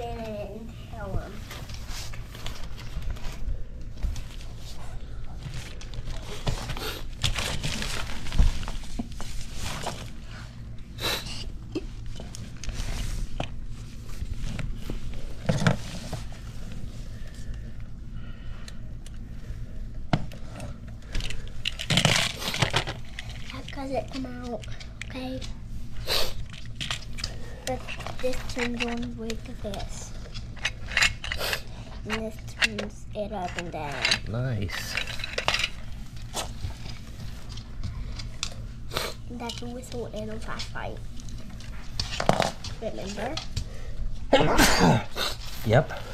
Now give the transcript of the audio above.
in and tell him. Because it come out, okay? But this turns on with this. And this turns it up and down. Nice. And that's a whistle and a flashlight. Remember? Yep.